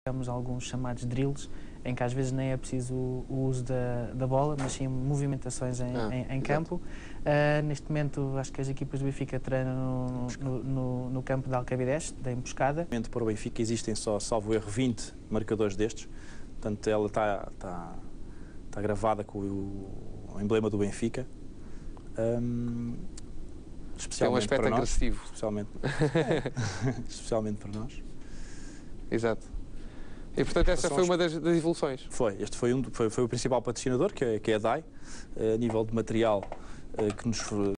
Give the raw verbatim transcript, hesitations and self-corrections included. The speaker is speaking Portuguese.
Temos alguns chamados drills, em que às vezes nem é preciso o, o uso da, da bola, mas sim movimentações em, ah, em, em campo. Uh, neste momento, acho que as equipas do Benfica treinam no, no, no, no campo de Alcabidez, da emboscada. Para o Benfica existem só, salvo erro, vinte marcadores destes. Portanto, ela está, está, está gravada com o, o emblema do Benfica. Um, especialmente é um aspecto para nós, agressivo. Especialmente, é, especialmente para nós. Exato. E, portanto, essa foi uma das, das evoluções? Foi. Este foi, um, foi, foi o principal patrocinador, que é, que é a D A I, a nível de material que nos